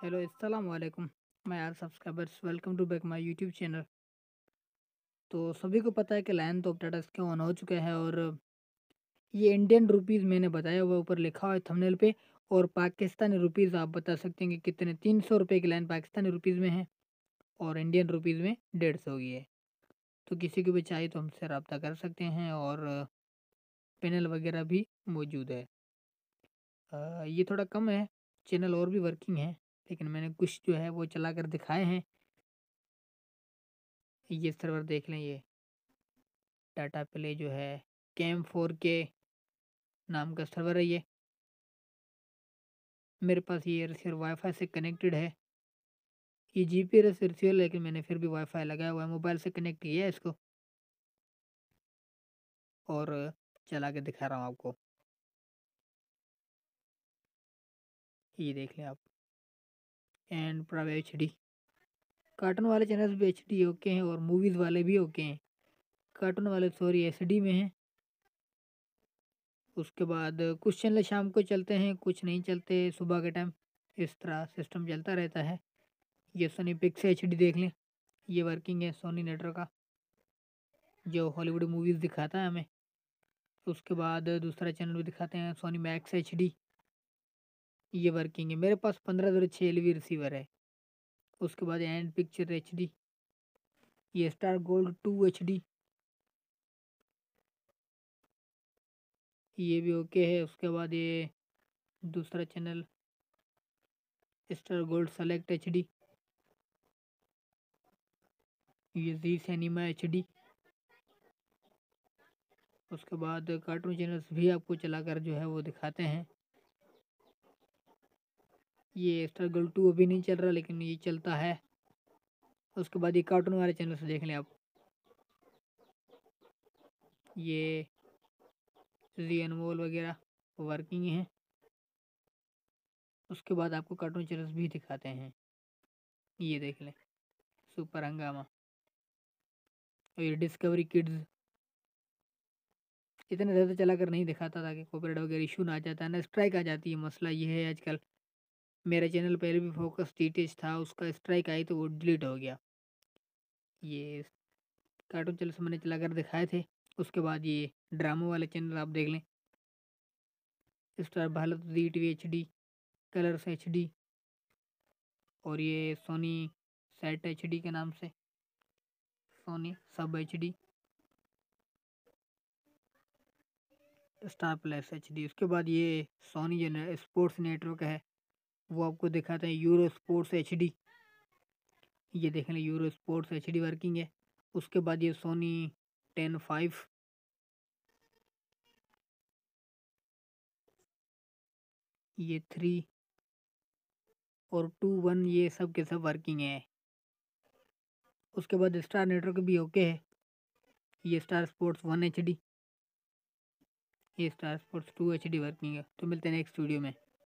Hello अस्सलाम वालेकुम। मैं यार subscribers welcome to back my YouTube channel. तो सभी को पता है कि लायन तो टाटा स्काई ऑन हो चुका है और ये इंडियन रुपीज़ मैंने बताया हुआ ऊपर लिखा हुआ है थंबनेल पे। और पाकिस्तानी रुपीज़ आप बता सकते हैं कि कितने। 300 रुपये की लाइन पाकिस्तानी रुपीज़ में है और इंडियन रुपीज़ में 150 की है। तो किसी को भी चाहिए तो हमसे रब्ता कर सकते हैं और पैनल वगैरह भी मौजूद है। ये थोड़ा कम है, चैनल और भी वर्किंग है, लेकिन मैंने कुछ जो है वो चला कर दिखाए हैं। ये सर्वर देख लें, ये डाटा प्ले जो है कैम 4K नाम का सर्वर है ये। मेरे पास ये रिसीवर वाईफाई से कनेक्टेड है। ये जीपीआरएस रिसीवर, लेकिन मैंने फिर भी वाईफाई लगाया हुआ है, मोबाइल से कनेक्ट किया है इसको और चला के दिखा रहा हूँ आपको। ये देख लें आप, एंड पूरा HD। कार्टून वाले चैनल्स भी HD ओके हैं और मूवीज़ वाले भी ओके हैं। कार्टून वाले सॉरी SD में हैं। उसके बाद कुछ चैनल शाम को चलते हैं, कुछ नहीं चलते सुबह के टाइम। इस तरह सिस्टम चलता रहता है। ये सोनी पिक्स HD देख लें, ये वर्किंग है सोनी नेटवर्क का, जो हॉलीवुड मूवीज़ दिखाता है हमें। उसके बाद दूसरा चैनल भी दिखाते हैं सोनी मैक्स HD, ये वर्किंग है। मेरे पास 1506 LV रिसीवर है। उसके बाद एंड पिक्चर HD, ये स्टार गोल्ड 2 HD, ये भी ओके है। उसके बाद ये दूसरा channel Star Gold Select HD, ये जी सिनेमा HD। उसके बाद कार्टून चैनल्स भी आपको चलाकर जो है वो दिखाते हैं। ये स्टार गोल्ड 2 अभी नहीं चल रहा, लेकिन ये चलता है। उसके बाद ये कार्टून वाले चैनल से देख लें आप, ये जी अनमोल वगैरह वर्किंग हैं। उसके बाद आपको कार्टून चैनल्स भी दिखाते हैं, ये देख लें सुपर हंगामा और ये डिस्कवरी किड्स। इतने ज़्यादा चला कर नहीं दिखाता था कि कॉपीराइट वगैरह इशू ना आ जाता है ना, स्ट्राइक आ जाती है। मसला ये है आजकल। मेरा चैनल पहले भी फोकस टीटेज था, उसका स्ट्राइक आई तो वो डिलीट हो गया। ये कार्टून चैनल से मैंने चला कर दिखाए थे। उसके बाद ये ड्रामा वाले चैनल आप देख लें, Star Bharat ZTV HD, Colors HD, और ये सोनी सेट HD के नाम से, सोनी सब HD, स्टार प्लस HD। उसके बाद ये सोनी जो स्पोर्ट्स नेटवर्क है वो आपको दिखाते हैं, यूरो स्पोर्ट्स HD, ये देख लें यूरो स्पोर्ट्स HD वर्किंग है। उसके बाद ये सोनी 10/5, ये 3 और 2/1, ये सब के सब वर्किंग है। उसके बाद स्टार नेटवर्क भी ओके है, ये स्टार स्पोर्ट्स 1 HD, ये स्टार स्पोर्ट्स 2 HD वर्किंग है। तो मिलते हैं नेक्स्ट वीडियो में।